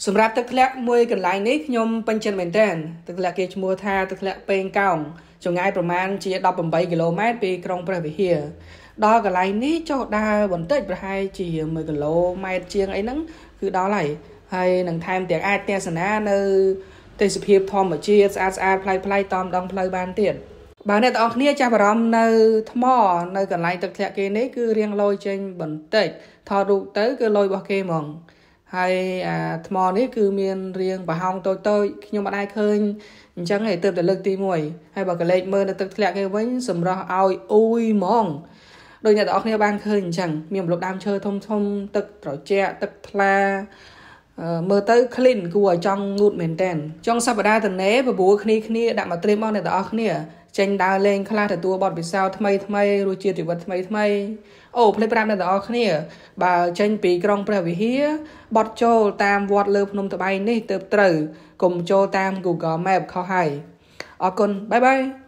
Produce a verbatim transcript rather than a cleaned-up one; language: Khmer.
សម្រាប់ទឹកធ្លាក់មួយកន្លែងនេះខ្ញុំពេញចិត្តមែនទែនទឹកធ្លាក់គេឈ្មោះថាទឹកធ្លាក់ពេងកោងចម្ងាយប្រមាណជាដប់ប្រាំបីគីឡូម៉ែត្រពីក្រុងព្រះវិហារដល់កន្លែងនេះចុះដើរបន្តិចប្រហែលជាមួយគីឡូម៉ែត្រជាងអីហ្នឹងគឺដល់ហើយហើយនឹងថែមទាំងអាចទស្សនានៅទេសភាពធម្មជាតិស្អាតស្អាតប្លែកប្លែកតាមដងផ្លូវបានទៀតបើអ្នកទាំងអស់គ្នាចាប់អារម្មណ៍នៅថ្មនៅកន្លែងទឹកធ្លាក់គេនេះគឺរៀងលយចេញបន្តិចថតរូបទៅគឺលយរបស់គេហ្មងហើយអាថ្មនេះគឺមានរាងប្រហោងតូចតូចខ្ញុំមិនអាចឃើញអញ្ចឹងឯងទើបតែលើកទីមួយហើយបើកលេចមើលនៅទឹកធ្លាក់គេវិញសម្រស់ឲ្យអ៊ូយហ្មងដូចអ្នកទាំងអស់គ្នាបានឃើញអញ្ចឹងមានម្លប់ដើមឈើធំធំទឹកត្រជាក់ទឹកថ្លាមើលទៅ clean គួរឲ្យចង់ងូតមែនតើចុងសប្តាហ៍ទៅណែបបួលគ្នាគ្នាដាក់មកត្រៀមមកអ្នកទាំងអស់គ្នាចេញដើរលេងខ្លះទទួលបទពិសោធន៍ថ្មីថ្មីរសជាតិជីវិតថ្មីថ្មីអូភ្លេចប្រាប់អ្នកទាំងអស់គ្នាបើចេញពីក្រុងព្រះវិហារបត់ចូលតាមវត្តលើភ្នំត្បៃនេះទៅត្រូវកុំចូលតាម Google Map ខុសហើយអរគុណបាយបាយ